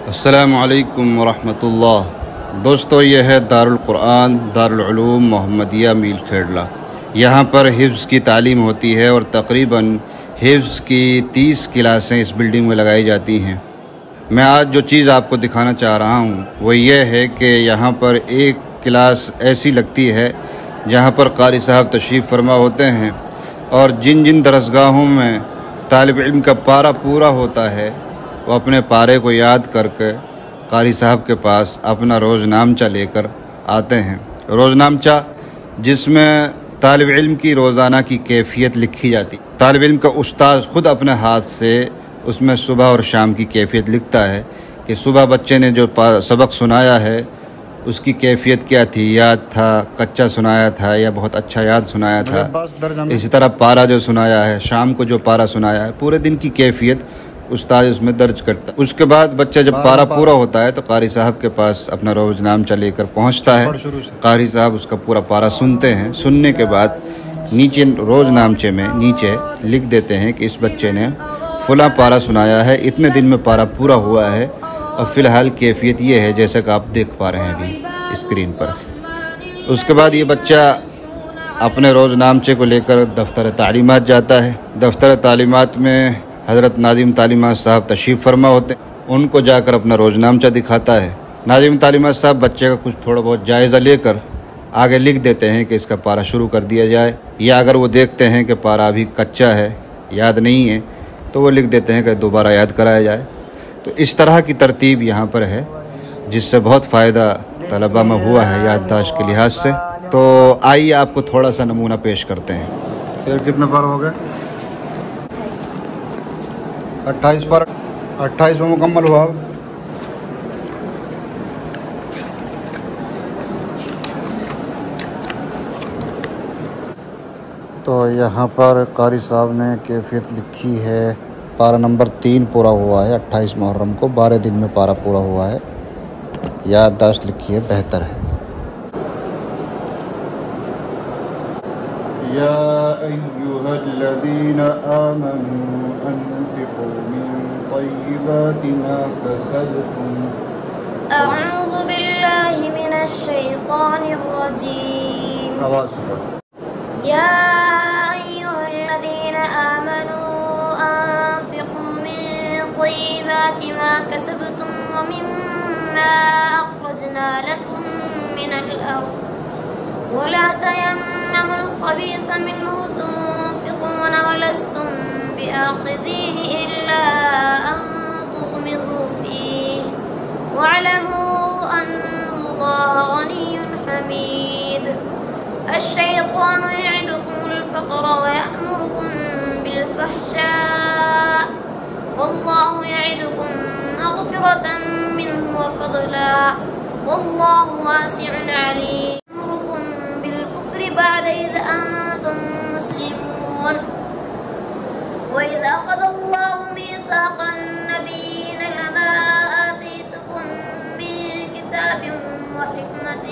السلام علیکم ورحمۃ اللہ۔ دوستو، یہ ہے دارالقرآن دارالعلوم محمدیہ میل کھیڑلا۔ یہاں پر حفظ کی تعلیم ہوتی ہے اور تقریباً حفظ کی 30 کلاسیں اس بلڈنگ میں لگائی جاتی ہیں۔ میں آج جو چیز آپ کو دکھانا چاہ رہا ہوں وہ یہ ہے کہ یہاں پر ایک کلاس ایسی لگتی ہے جہاں پر قاری صاحب تشریف فرما ہوتے ہیں، اور جن جن درسگاہوں میں طالب علم کا پارہ پورا ہوتا ہے وہ اپنے پارے کو یاد کر کے قاری صاحب کے پاس اپنا روز نامچہ لے کر آتے ہیں۔ روز نامچہ جس میں طالب علم کی روزانہ کی کیفیت لکھی جاتی۔ طالب علم کا استاذ خود اپنے ہاتھ سے اس میں صبح اور شام کی کیفیت لکھتا ہے کہ صبح بچے نے جو سبق سنایا ہے اس کی کیفیت کیا تھی، یاد تھا، کچا سنایا تھا یا بہت اچھا یاد سنایا تھا۔ اسی طرح پارہ جو سنایا ہے، شام کو جو پارہ سنایا ہے، پورے دن کی کیفیت استاد اس میں درج کرتا ہے۔ اس کے بعد بچہ جب پارہ پورا ہوتا ہے تو قاری صاحب کے پاس اپنا روز نامچہ لے کر پہنچتا ہے۔ قاری صاحب اس کا پورا پارہ سنتے ہیں۔ سننے کے بعد نیچے روز نامچے میں نیچے لکھ دیتے ہیں کہ اس بچے نے فلاں پارہ سنایا ہے، اتنے دن میں پارہ پورا ہوا ہے، اور فی الحال کیفیت یہ ہے جیسا کہ آپ دیکھ پا رہے ہیں ابھی اسکرین پر۔ اس کے بعد یہ بچہ اپنے روز نامچے کو لے کر دفتر تعلیمات جاتا ہے۔ دفتر تعلیمات میں حضرت ناظم تعلیمات صاحب تشریف فرما ہوتے ہیں، ان کو جا کر اپنا روز نامچہ دکھاتا ہے۔ ناظم تعلیمات صاحب بچے کا کچھ تھوڑا بہت جائزہ لے کر آگے لکھ دیتے ہیں کہ اس کا پارہ شروع کر دیا جائے، یا اگر وہ دیکھتے ہیں کہ پارہ ابھی کچا ہے، یاد نہیں ہے، تو وہ لکھ دیتے ہیں کہ دوبارہ یاد کرایا جائے۔ تو اس طرح کی ترتیب یہاں پر ہے جس سے بہت فائدہ طلبہ میں ہوا ہے یادداشت کے لحاظ سے۔ تو آئیے آپ کو تھوڑا سا نمونہ پیش کرتے ہیں۔ پھر کتنے پارہ ہو گئے؟ 28 پر 28 میں مکمل ہوا۔ تو یہاں پر قاری صاحب نے کیفیت لکھی ہے، پارہ نمبر 3 پورا ہوا ہے 28 محرم کو، 12 دن میں پارہ پورا ہوا ہے، یادداشت لکھی ہے، بہتر ہے۔ یا ایھا الذین آمنوا انفقوا من طیبات ما کسبتم۔ اعوذ باللہ من الشیطان الرجیم۔ یا ایھا الذین آمنوا انفقوا من طیبات ما کسبتم ومما اخرجنا لکم من الارض ولا تيمموا الخبيث منه تنفقون ولستم بآخذيه إلا أن تغمضوا فيه واعلموا أن الله غني حميد۔ الشيطان يعدكم الفقر ويأمركم بالفحشاء والله يعدكم مغفرة منه وفضلا والله واسع عليم۔ بعد إذ أنتم مسلمون وإذ أخذ الله ميثاق النبيين لما آتيتكم من كتاب وحكمة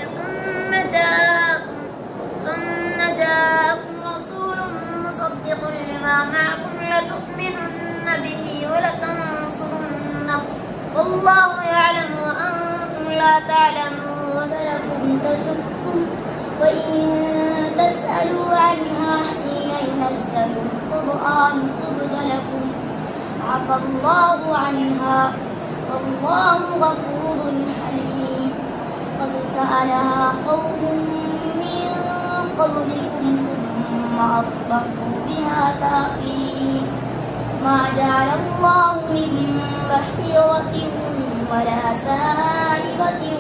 ثم جاءكم رسول مصدق لما معكم لتؤمنن به ولتنصرنه والله يعلم وأنتم لا تعلمون لكم تسؤكم وإن تسألوا عنها حين ينزل القرآن تبد لكم عفى الله عنها والله غفور حليم۔ قد سألها قوم من قبلكم ثم أصبحوا بها كافرين۔ ما جعل الله من بحيرة ولا سائبة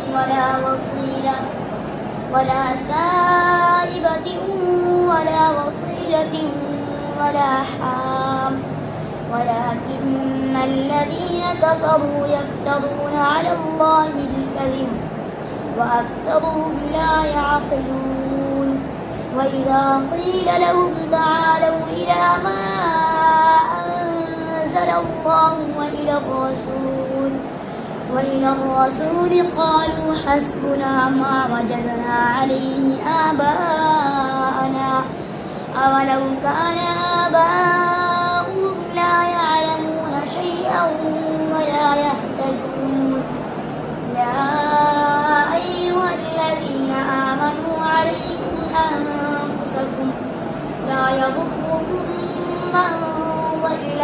ولا وصيلة ولا حام ولكن الذين كفروا يفترون على الله الكذب وأكثرهم لا يعقلون۔ وإذا قيل لهم تعالوا إلى ما أنزل الله وإلى الرسول قالوا حسبنا ما وجدنا عليه آباءنا أولو كان آباؤهم لا يعلمون شيئا ولا يهتدون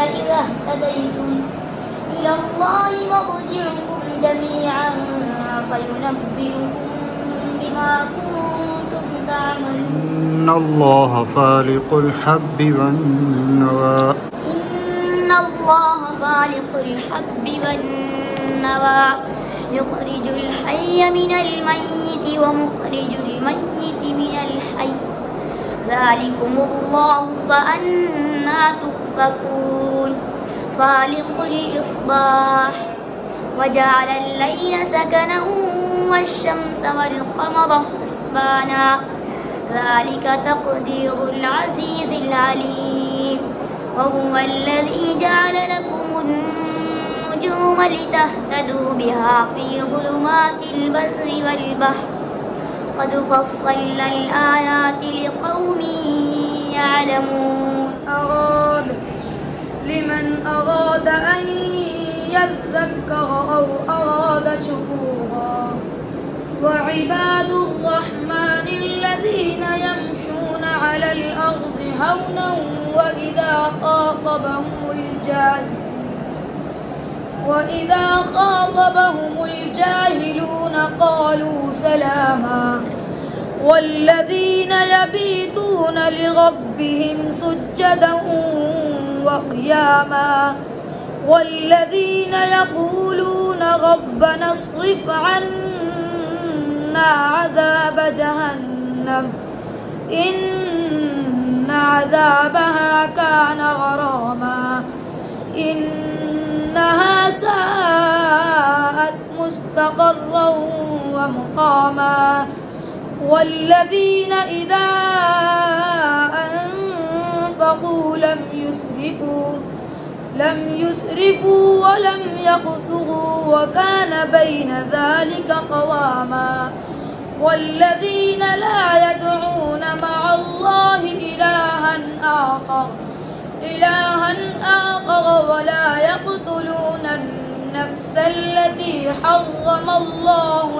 إذا اهتديتم إلى الله مرجعكم جميعا فينبئكم بما كنتم تعملون. إن الله فالق الحب والنوى. إن الله فالق الحب والنوى يخرج الحي من الميت ومخرج الميت من الحي ذلكم الله فأنى تؤفكون. فالق الإصباح وجعل الليل سكنا والشمس والقمر حسبانا ذلك تقدير العزيز العليم. وهو الذي جعل لكم النجوم لتهتدوا بها في ظلمات البر والبحر قد فصلنا الآيات لقوم يعلمون. لمن أراد أن يذكر أو أراد شكورا. وعباد الرحمن الذين يمشون على الأرض هونا وإذا خاطبهم الجاهلون قالوا سلاما. والذين يبيتون لربهم سجدا وقياما. والذين يقولون ربنا اصرف عنا عذاب جهنم إن عذابها كان غراما إنها ساءت مستقرا ومقاما. والذين إذا أنفقوا لم يسرفوا ولم يقتروا وكان بين ذلك قواما. والذين لا يدعون مع الله إلها آخر ولا يقتلون النفس التي حرم الله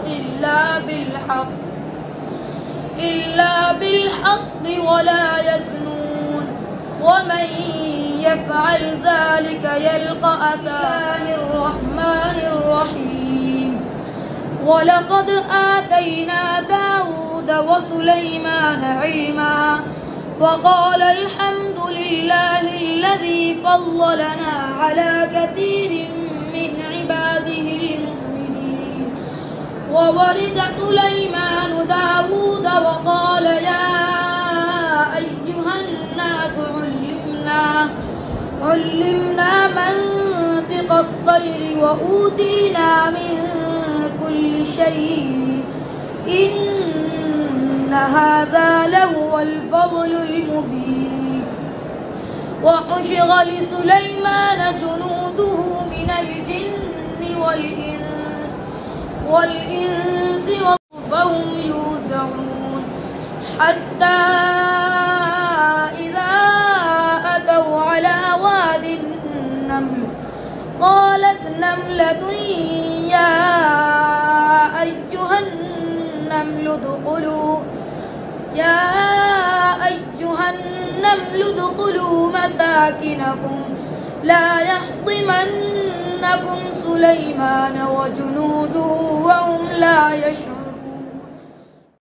إلا بالحق ولا يزنون ومن يفعل ذلك يلقى أثاما. الرحمن الرحيم. ولقد آتينا داود وسليمان علما وقال الحمد لله الذي فضلنا على كثير من عباده المؤمنين. وورث سليمان داود وقال يا أيها الناس علمنا منطق الطير وأوتينا من كل شيء إن هذا لهو الفضل المبين. وحشر لسليمان جنوده من الجن والإنس وهم يوزعون حتى إذا أتوا على واد النمل قالت نملة يا أيها النمل ادخلوا مساكنكم لا يحطمنكم سليمان وجنوده وهم لا يشعرون.